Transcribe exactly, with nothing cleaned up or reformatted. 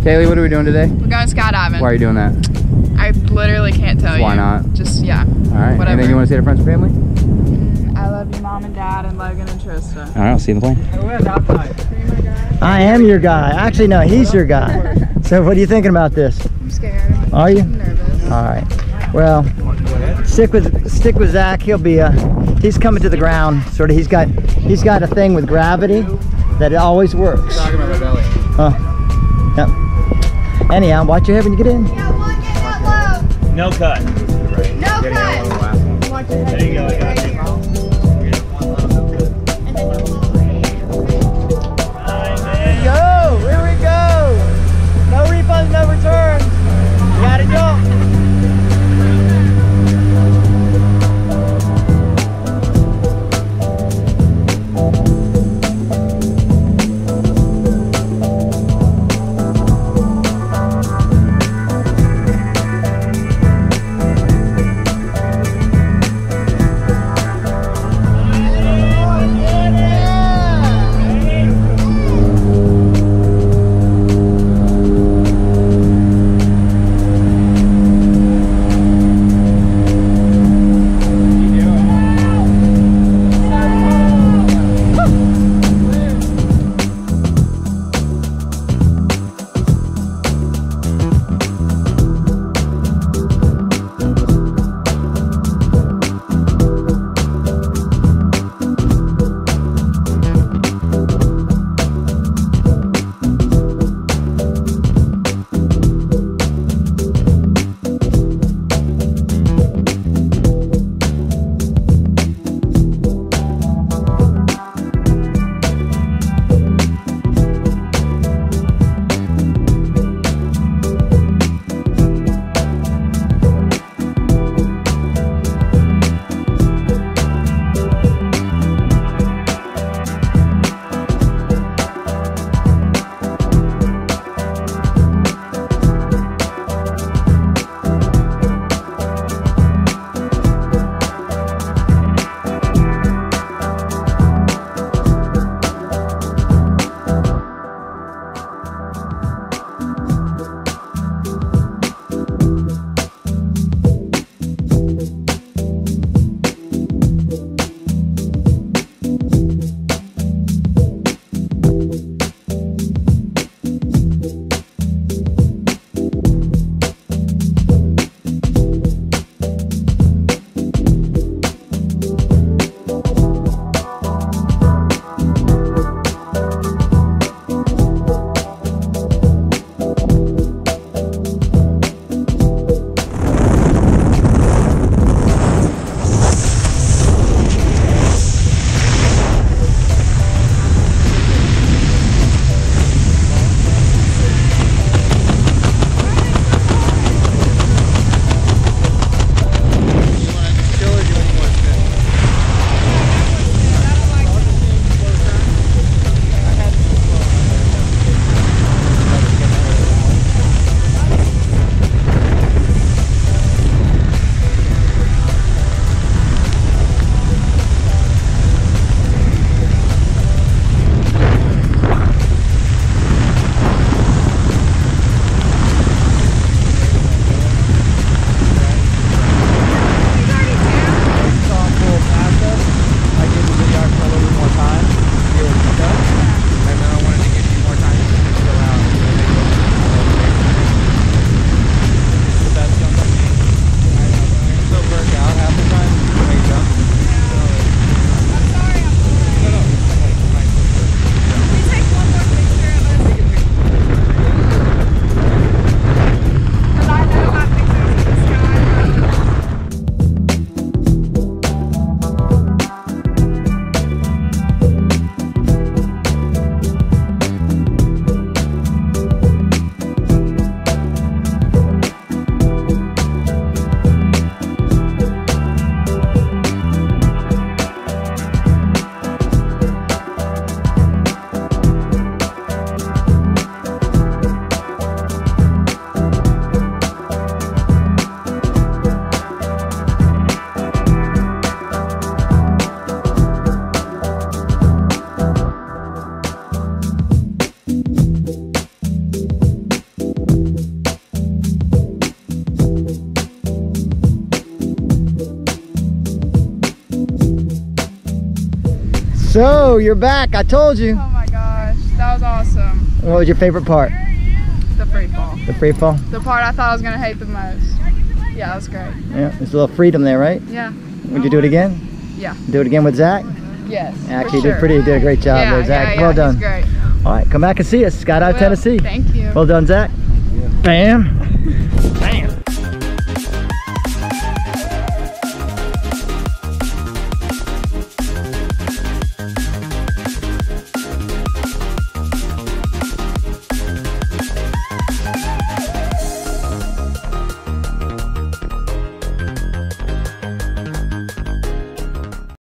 Kaylee, what are we doing today? We're going skydiving. Why are you doing that? I literally can't tell you. Why not? Just, yeah. All right. Whatever. Anything you want to say to friends and family? Mm, I love you, Mom and Dad, and Logan and Trista. All right, I'll see you in the plane. I am your guy. Actually, no, he's your guy. So what are you thinking about this? I'm scared. Are you? I'm nervous. All right. Well, stick with stick with Zach. He'll be uh he's coming to the ground. Sort of. He's got he's got a thing with gravity that it always works. Talking about my belly. Oh. Yep. Anyhow, watch your head when you get in. No cut. No cut. There you go. I got you. Go! Here we go! No refunds, no returns. You gotta jump. So you're back. I told you. Oh my gosh, that was awesome. What was your favorite part? The free fall. The free fall? The part I thought I was gonna hate the most. Yeah, that was great. Yeah, there's a little freedom there, right? Yeah. Would you do it again? Yeah. Do it again with Zach? Yes. Actually, you for did sure. pretty. You did a great job yeah, there, Zach. Yeah, yeah, well done. He's great. All right, come back and see us. Skydive Will. Tennessee. Thank you. Well done, Zach. Bam.